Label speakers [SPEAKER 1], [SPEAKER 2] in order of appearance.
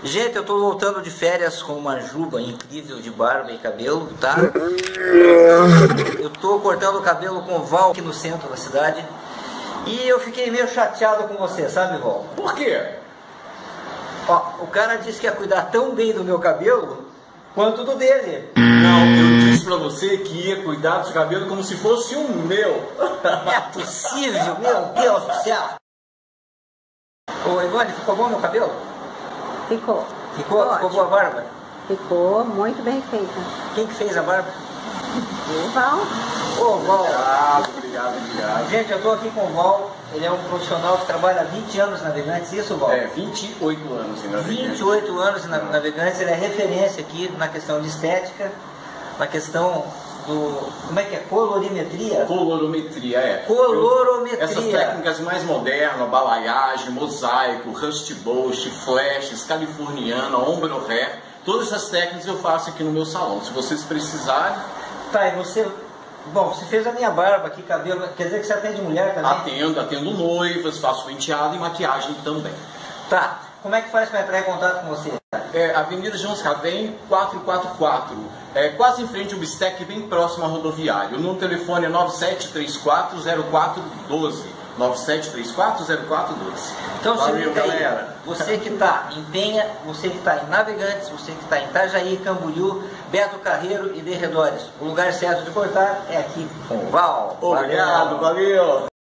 [SPEAKER 1] Gente, eu tô voltando de férias com uma juba incrível de barba e cabelo, tá? Eu tô cortando o cabelo com o Val aqui no centro da cidade. E eu fiquei meio chateado com você, sabe, Val?
[SPEAKER 2] Por quê?
[SPEAKER 1] Ó, o cara disse que ia cuidar tão bem do meu cabelo quanto do dele.
[SPEAKER 2] Não, eu disse pra você que ia cuidar do seu cabelo como se fosse o meu.
[SPEAKER 1] Não é possível, meu Deus do céu. Ô, Ivone, ficou bom meu cabelo?
[SPEAKER 3] Ficou.
[SPEAKER 1] Ficou boa a barba?
[SPEAKER 3] Ficou muito bem feita.
[SPEAKER 1] Quem que fez a barba?
[SPEAKER 3] O Val.
[SPEAKER 1] Ô, Val.
[SPEAKER 2] Obrigado.
[SPEAKER 1] Gente, eu tô aqui com o Val. Ele é um profissional que trabalha há 20 anos na Navegantes, isso, Val?
[SPEAKER 2] 28 anos em Navegantes.
[SPEAKER 1] 28 anos na Navegantes, ele é referência aqui na questão de estética, na questão do... Como é que é? Colorimetria?
[SPEAKER 2] Colorometria, é.
[SPEAKER 1] Colorometria.
[SPEAKER 2] Essas técnicas mais modernas, balaiagem, mosaico, rust bust, flashes, californiana, ombro hair, todas essas técnicas eu faço aqui no meu salão. Se vocês precisarem...
[SPEAKER 1] Tá, e você... Bom, você fez a minha barba aqui, cabelo, quer dizer que você atende mulher também?
[SPEAKER 2] Atendo noivas, faço penteado e maquiagem também.
[SPEAKER 1] Tá, como é que faz para entrar em contato com você?
[SPEAKER 2] Avenida João Scavém, 444, quase em frente ao Bistec, bem próximo ao rodoviário. O número de telefone é 97340412. 97340412.
[SPEAKER 1] Então,
[SPEAKER 2] valeu, galera.
[SPEAKER 1] Você que está em Penha, você que está em Navegantes, você que está em Itajaí, Camboriú, Beto Carreiro e derredores. O lugar certo de cortar é aqui com o Val.
[SPEAKER 2] Obrigado, valeu.